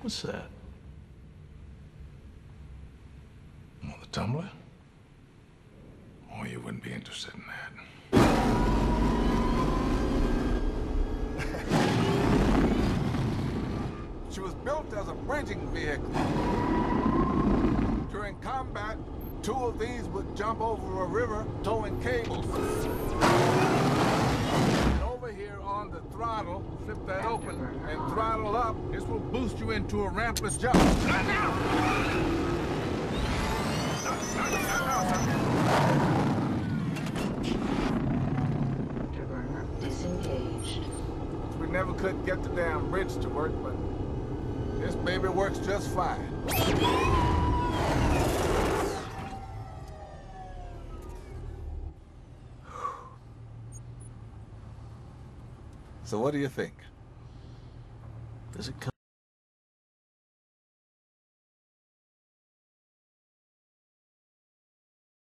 What's that? Oh, the tumbler? Oh, you wouldn't be interested in that. She was built as a bridging vehicle. During combat, 2 of these would jump over a river towing cables. And over here on the throttle, flip that open and throttle up. This will boost you into a rampless jump. Afterburner disengaged. We never could get the damn bridge to work, but this baby works just fine. So what do you think? Does it come?